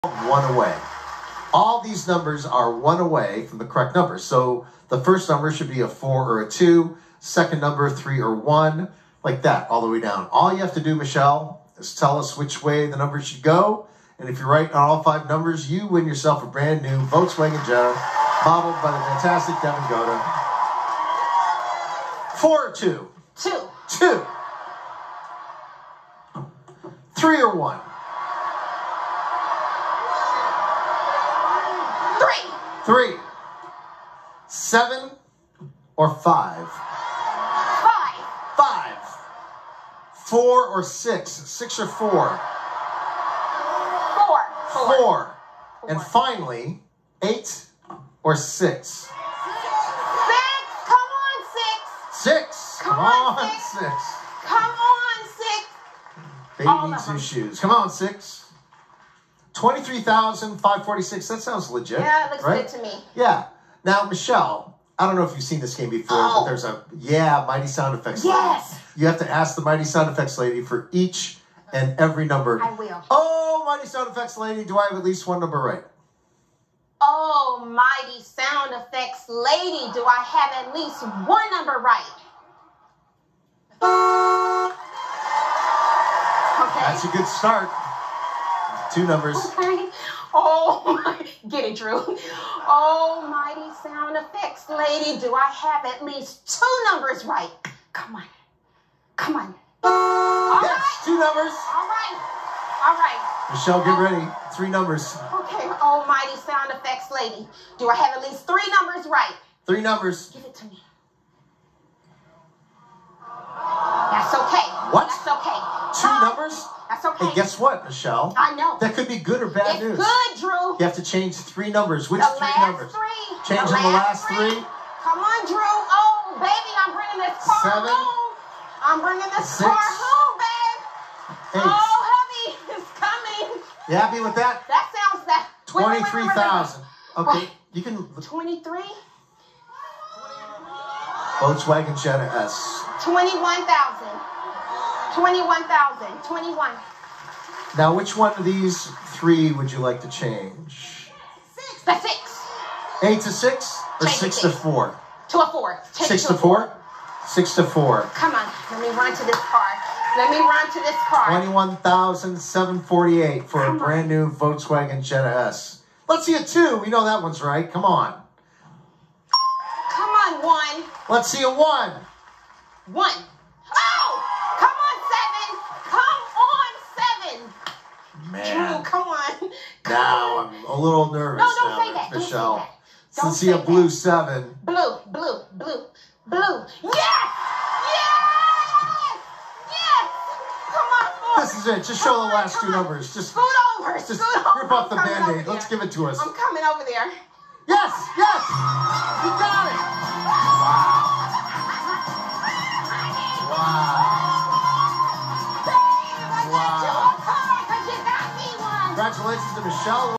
one away. All these numbers are one away from the correct number. So the first number should be a 4 or a 2, second number 3 or 1, like that, all the way down. All you have to do, Michelle, is tell us which way the numbers should go. And if you're right on all 5 numbers, you win yourself a brand new Volkswagen Jetta, modeled by the fantastic Devin Goda. 4 or 2? 2. 2. 3 or 1? 3. 7 or 5? 5. 5. 4 or 6? 6 or 4? 4. 4. And finally, 8 or 6? 6. Come on, 6. 6. Come on, 6. Come on, 6. Baby needs new shoes. Come on, 6. 23,546. That sounds legit. Yeah, it looks right? good to me. Yeah. Now, Michelle, I don't know if you've seen this game before, but there's a Mighty Sound Effects lady. Yes. You have to ask the Mighty Sound Effects lady for each and every number. I will. Oh, Mighty Sound Effects lady, do I have at least one number right? Oh, Mighty Sound Effects lady, do I have at least one number right? Okay. That's a good start. 2 numbers. Okay. Oh, get it, Drew. Oh, Mighty Sound Effects lady, do I have at least 2 numbers right? Come on. Come on. All Yes, right. 2 numbers. All right. All right. Michelle, get ready. 3 numbers. Okay, oh, Mighty Sound Effects lady, do I have at least 3 numbers right? 3 numbers. Give it to me. That's okay. What? That's okay. 2 numbers? That's okay. Hey, guess what, Michelle? I know. That could be good or bad news. It's good, Drew. You have to change 3 numbers. Which The 3 last numbers? 3. Changing the last 3. Come on, Drew. Oh, baby, I'm bringing this car 7. home. I'm bringing this 6. car home, babe. 8. Oh, hubby, it's coming. You happy with that? That sounds that. 23,000. Okay, you can. 23? Volkswagen Jetta S. 21,000. 21,000. 21. Now, which one of these 3 would you like to change? 6. That's 6. 8 to 6 or Change 6 it, to 6. 4? To a 4. Take 6 it to 4? 6 to 4. Come on. Let me run to this car. Let me run to this car. 21,748 for a brand new Volkswagen Jetta S. Let's see a 2. We know that one's right. Come on. Come on, 1. Let's see a 1. 1. Oh! Come on, 7. Come on, 7. Man. Drew, come on. Now I'm a little nervous. No, don't now, say that. Don't say Michelle. that. Don't Let's see say a blue that. 7. Blue. Yes! Yes! Yes! Come on, 4. This is it. Just show the last 2 numbers. Just Scoot over. rip Scoot over. off the I'm coming Band-Aid. over Let's there. give it to us. I'm coming over there. Yes! Yes! You got it! Wow. Babe, I got you a car because you got me one. Congratulations to Michelle.